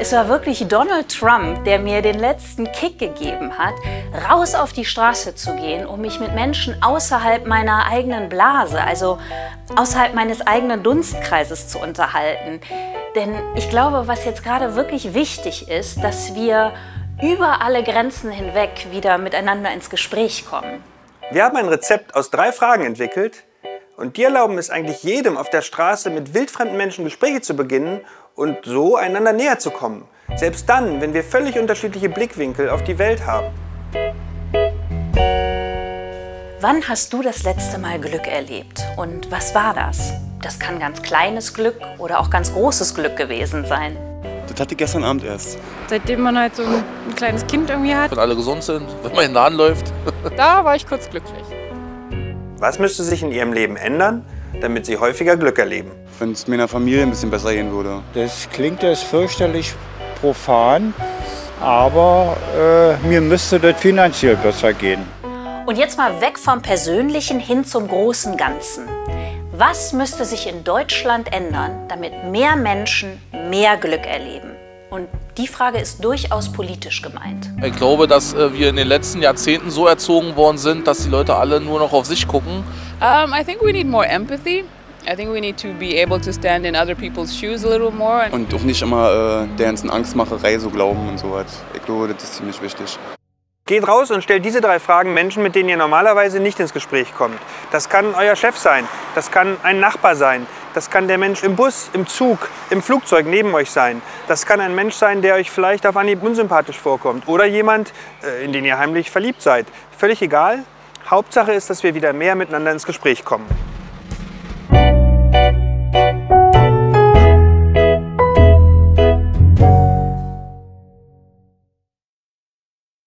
Es war wirklich Donald Trump, der mir den letzten Kick gegeben hat, raus auf die Straße zu gehen, um mich mit Menschen außerhalb meiner eigenen Blase, also außerhalb meines eigenen Dunstkreises zu unterhalten. Denn ich glaube, was jetzt gerade wirklich wichtig ist, dass wir über alle Grenzen hinweg wieder miteinander ins Gespräch kommen. Wir haben ein Rezept aus 3 Fragen entwickelt und die erlauben es eigentlich jedem auf der Straße mit wildfremden Menschen Gespräche zu beginnen und so einander näher zu kommen. Selbst dann, wenn wir völlig unterschiedliche Blickwinkel auf die Welt haben. Wann hast du das letzte Mal Glück erlebt und was war das? Das kann ganz kleines Glück oder auch ganz großes Glück gewesen sein. Das hatte ich gestern Abend erst. Seitdem man halt so ein kleines Kind irgendwie hat. Wenn alle gesund sind, wenn man in den Laden läuft. Da war ich kurz glücklich. Was müsste sich in ihrem Leben ändern, damit sie häufiger Glück erleben? Wenn es mir in der Familie ein bisschen besser gehen würde. Das klingt jetzt fürchterlich profan, aber mir müsste das finanziell besser gehen. Und jetzt mal weg vom Persönlichen hin zum großen Ganzen. Was müsste sich in Deutschland ändern, damit mehr Menschen mehr Glück erleben? Und die Frage ist durchaus politisch gemeint. Ich glaube, dass wir in den letzten Jahrzehnten so erzogen worden sind, dass die Leute alle nur noch auf sich gucken. I think we need more empathy. I think we need to be able to stand in other people's shoes a little more. Und auch nicht immer der ganzen Angstmacherei so glauben und so was. Ich glaube, das ist ziemlich wichtig. Geht raus und stellt diese 3 Fragen Menschen, mit denen ihr normalerweise nicht ins Gespräch kommt. Das kann euer Chef sein, das kann ein Nachbar sein, das kann der Mensch im Bus, im Zug, im Flugzeug neben euch sein. Das kann ein Mensch sein, der euch vielleicht auf Anhieb unsympathisch vorkommt. Oder jemand, in den ihr heimlich verliebt seid. Völlig egal. Hauptsache ist, dass wir wieder mehr miteinander ins Gespräch kommen.